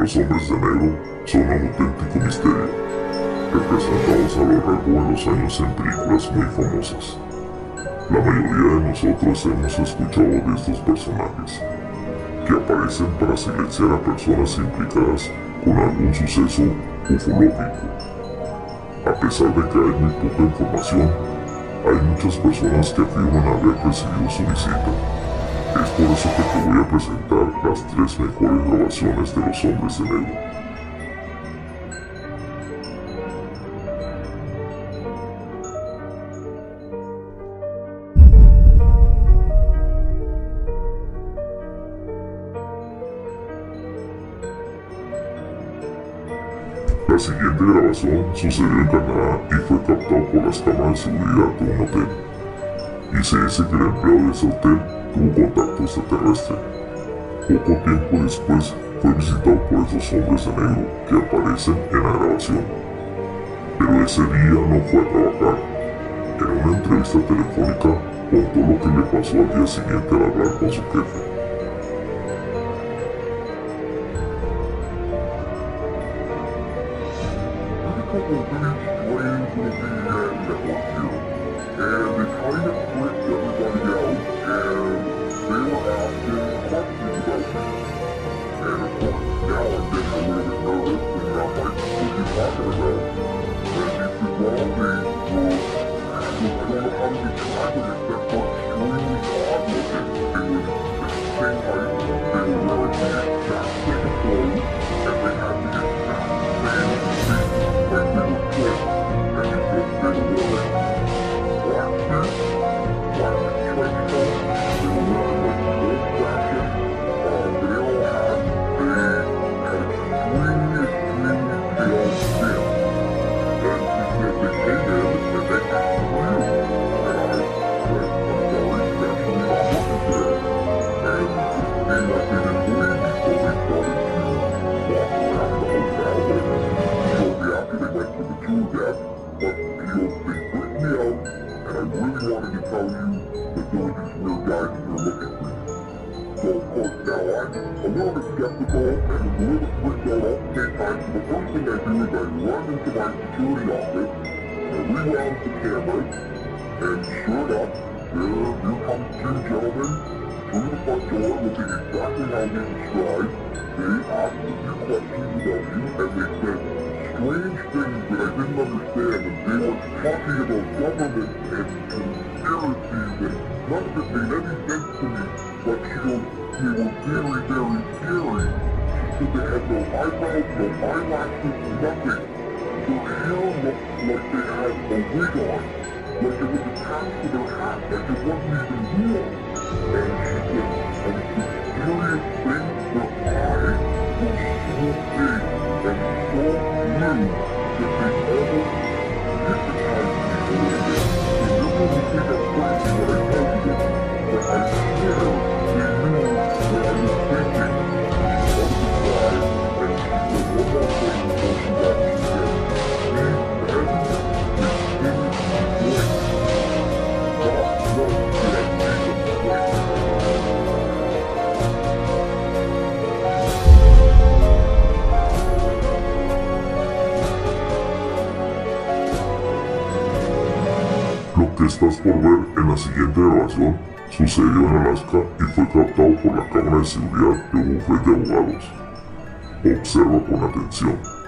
Los hombres de negro son un auténtico misterio, representados a lo largo de los años en películas muy famosas. La mayoría de nosotros hemos escuchado de estos personajes, que aparecen para silenciar a personas implicadas con algún suceso ufológico. A pesar de que hay muy poca información, hay muchas personas que afirman haber recibido su visita. Es por eso que te voy a presentar las 3 mejores grabaciones de los hombres de negro. La siguiente grabación sucedió en Canadá y fue captado por las cámaras de seguridad de un hotel. Y se dice que el empleado de ese hotel tuvo contacto extraterrestre. Poco tiempo después fue visitado por esos hombres de negro que aparecen en la grabación. Pero ese día no fue a trabajar. En una entrevista telefónica contó lo que le pasó al día siguiente al hablar con su jefe. Lo que estás por ver en la siguiente grabación sucedió en Alaska y fue captado por la cámara de seguridad de un bufete de abogados. Observa con atención.